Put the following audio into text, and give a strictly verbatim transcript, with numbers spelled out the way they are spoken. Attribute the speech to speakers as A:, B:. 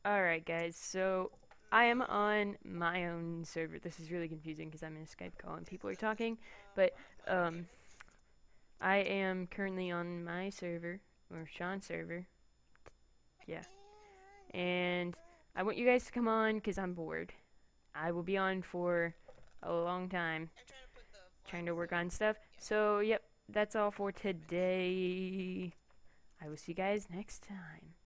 A: Alright guys, so I am on my own server. This is really confusing because I'm in a Skype call and people are talking, but um, I am currently on my server, or Sean's server, yeah, and I want you guys to come on because I'm bored. I will be on for a long time trying to work on stuff, so yep, that's all for today. I will see you guys next time.